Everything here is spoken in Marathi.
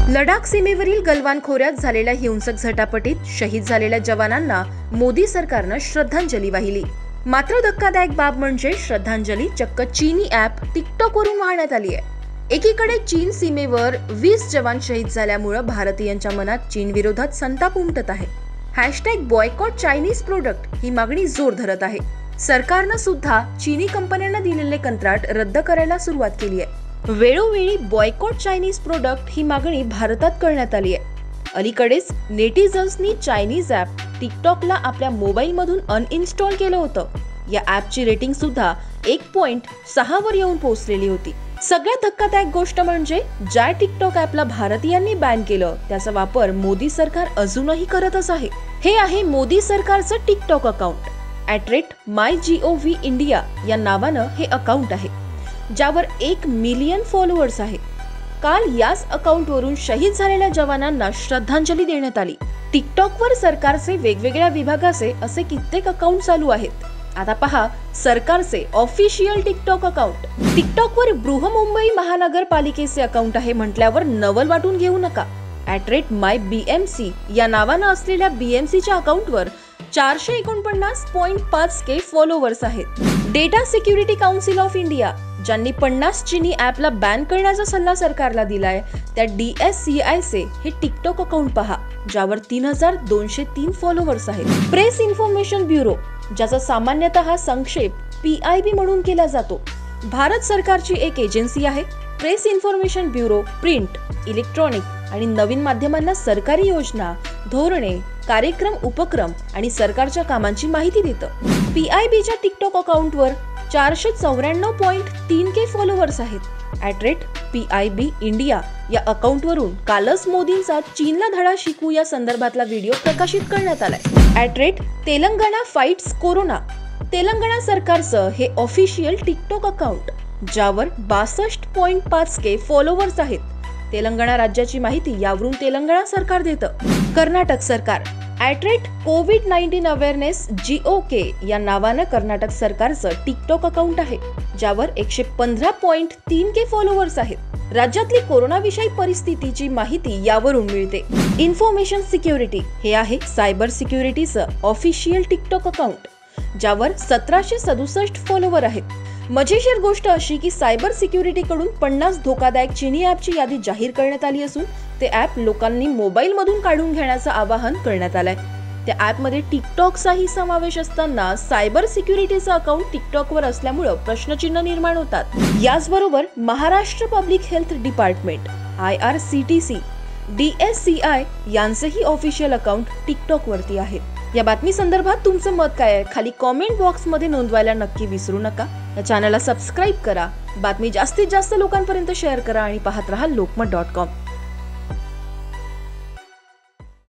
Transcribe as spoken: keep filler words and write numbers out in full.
लडाख सीमेवरील गलवान खोऱ्यात झालेल्या हिंसक झटापटीत शहीद झालेल्या जवानांना मोदी सरकारनं श्रद्धांजली वाहिली। मात्र धक्कादायक बाब म्हणजे श्रद्धांजली चक्क चीनी ॲप टिकटॉक वरून वाहण्यात आली आहे। एकीकडे चीन सीमेवर वीस जवान शहीद झाल्यामुळे भारतीयांच्या मनात चीन विरोधात संताप उमटत आहे। हॅशटॅग बॉयकॉट चायनीज प्रोडक्ट ही मागणी जोर धरत आहे। सरकारनं सुद्धा चीनी कंपन्यांना दिलेले कंत्राट रद्द करायला सुरुवात केली आहे। वेळोवेळी बॉयकॉट चायनीज प्रोडक्ट ही मागणी भारतात करण्यात आली आहे। अलीकडेच नेटिझन्सनी चायनीज ॲप टिकटॉकला आपल्या मोबाईलमधून अनइन्स्टॉल केलं होतं। या ॲपची रेटिंग सुद्धा एक पॉइंट सहा वर येऊन पोहोचलेली होती। सगळ्यात धक्कादायक गोष्ट म्हणजे ज्या टिकटॉक ॲपला भारतीयांनी बॅन केलं त्याचा वापर मोदी सरकार अजूनही करतच आहे। हे आहे मोदी सरकारचं TikTok account. At rate my G O V India या नावानं हे अकाउंट आहे, ज्यावर एक मिलियन फॉलोअर्स आहे। काल याच अकाउंटवरून शहीद झालेल्या जवानांना श्रद्धांजली देण्यात आली। टिकटॉकवर सरकारचे वेगवेगळ्या विभागाचे असे कित्येक अकाउंट चालू आहेत। आता पहा सरकारचे ऑफिशियल टिकटॉक अकाउंट। टिकटॉकवर बृहमुंबई महानगरपालिकेचे अकाउंट आहे म्हटल्यावर नवल वाटून घेऊ नका। At rate my B M C या नावानं असलेल्या बी एम सीच्या अकाउंटवर चारशे एकोणपन्नास पॉइंट पाच के फॉलोअर्स आहेत। Data security council of India ज्यांनी पन्नास चीनी ॲपला बॅन करण्याचा सल्ला सरकारला दिलाय त्या डी एस सी आय चे हे टिकटॉक अकाउंट पहा, ज्यावर तीन हजार दोनशे तीन फॉलोअर्स आहेत। प्रेस इन्फॉर्मेशन ब्युरो ज्याचा सामान्यतः संक्षेप पी आय बी म्हणून केला जातो, भारत सरकारची एक एजन्सी आहे। Press information bureau print, electronic आणि नवीन माध्यमांना सरकारी योजना, धोरणे, कार्यक्रम, उपक्रम आणि सरकारच्या कामांची माहिती देतं। पी आय बीच्या टिकटॉक अकाउंटवर चारशे चौऱ्याण्णव पॉइंट तीन के फॉलोअर्स आहेत। At rate P I B India या अकाउंटवरून कालच मोदींचा चीनला धडा शिकू या संदर्भातला व्हिडिओ प्रकाशित करण्यात आलाय। At rate Telangana fights corona Telangana सरकारचं हे ऑफिशियल टिकटॉक अकाउंट, ज्यावर बासष्ट पॉइंट पाच के फॉलोअर्स आहेत। तेलंगणा राज्याची माहिती यावरून तेलंगणा सरकार देतं। कर्नाटक सरकार at rate covid nineteen awareness G O K या नावानं कर्नाटक सरकारचं टिकटॉक अकाउंट आहे, ज्यावर एकशे पंधरा पॉइंट तीन के फॉलोअर्स आहेत। राज्यातली कोरोनाविषयी परिस्थितीची माहिती यावरून मिळते। इन्फॉर्मेशन सिक्युरिटी हे आहे सायबर सिक्युरिटीचं ऑफिशियल टिकटॉक अकाउंट, ज्यावर सतराशे सदुसष्ट फॉलोअर आहेत। मजेशीर गोष्ट अशी की सायबर सिक्युरिटी कडून पन्नास धोकादायक चीनी ॲपची यादी जाहीर करण्यात आली असून ते ॲप लोकांनी मोबाईल मधून काढून घेण्याचं आवाहन करण्यात आलंय। त्या ॲपमध्ये टिकटॉकचाही समावेश असताना सायबर सिक्युरिटीचं अकाउंट टिकटॉकवर असल्यामुळे प्रश्नचिन्ह निर्माण होतात। याचबरोबर Maharashtra public health department I R C T C, D S C I यांचेही ऑफिशियल अकाउंट टिकटॉक वरती आहे। या बातमी संदर्भात तुमचं मत काय आहे खाली कॉमेंट बॉक्स मध्ये नोंदवायला नक्की विसरू नका। या चॅनलला सबस्क्राईब करा, बातमी जास्तीत जास्त लोकांपर्यंत शेअर करा आणि पाहत रहा लोकमत डॉट कॉम।